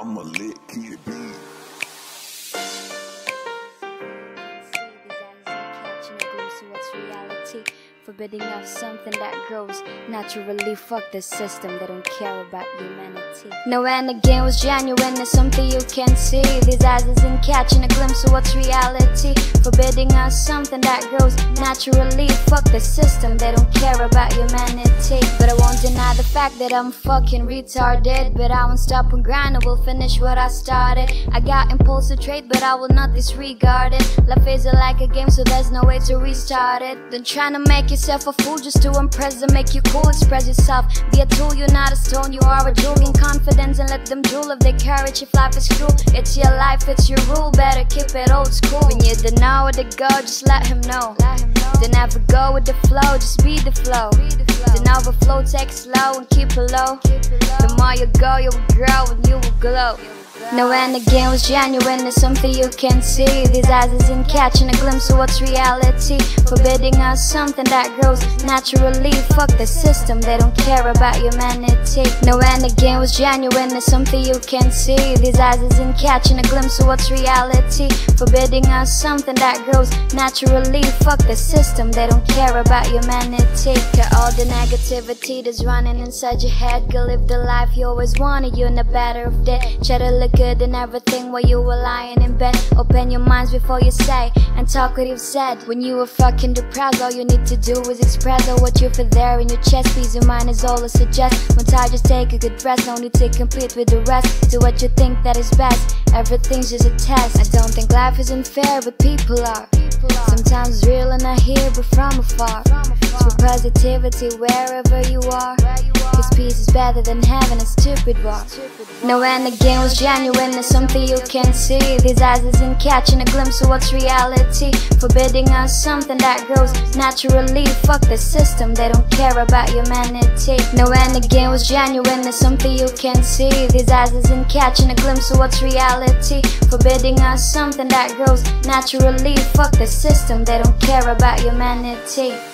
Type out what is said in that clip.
I'm a lit kid B. Forbidding us something that grows naturally. Fuck the system, they don't care about humanity. No, and again was genuine, it's something you can see. These eyes isn't catching a glimpse of what's reality. Forbidding us something that grows naturally. Fuck the system, they don't care about humanity. But I won't deny the fact that I'm fucking retarded. But I won't stop and grind, I will finish what I started. I got impulsive trait, but I will not disregard it. Life is like a game, so there's no way to restart it. Don't tryna make yourself a fool just to impress and make you cool. Express yourself, be a tool, you're not a stone, you are a jewel. Gain confidence and let them drool of their courage if life is cruel. It's your life, it's your rule, better keep it old school. When you don't know where to go, just let him know. Don't ever go with the flow, just be the flow. Don't overflow, take it slow and keep it low. The more you go, you will grow and you will glow. No, and again was genuine, it's something you can see. These eyes isn't catching a glimpse of what's reality. Forbidding us something that grows naturally. Fuck the system, they don't care about humanity. No, and again was genuine, it's something you can see. These eyes isn't catching a glimpse of what's reality. Forbidding us something that grows naturally. Fuck the system, they don't care about humanity. Cut all the negativity that's running inside your head. Go live the life you always wanted, you're in the better of day. Try to look good in everything while you were lying in bed. Open your minds before you say and talk what you've said. When you were fucking depressed, all you need to do is express all what you feel there in your chest. Peace of mind is all I suggest. When tired, just take a good rest. No need to compete with the rest. Do what you think that is best. Everything's just a test. I don't think life is unfair, but people are. Sometimes it's real and I hear, but from afar. Spread positivity wherever you are. Cause peace is better than having a stupid war. No, and again was genuine, it's something you can see. These eyes isn't catching a glimpse of what's reality. Forbidding us something that grows naturally. Fuck the system, they don't care about humanity. No, and again was genuine, it's something you can see. These eyes isn't catching a glimpse of what's reality. Forbidding us something that grows naturally. Fuck the system, they don't care about humanity.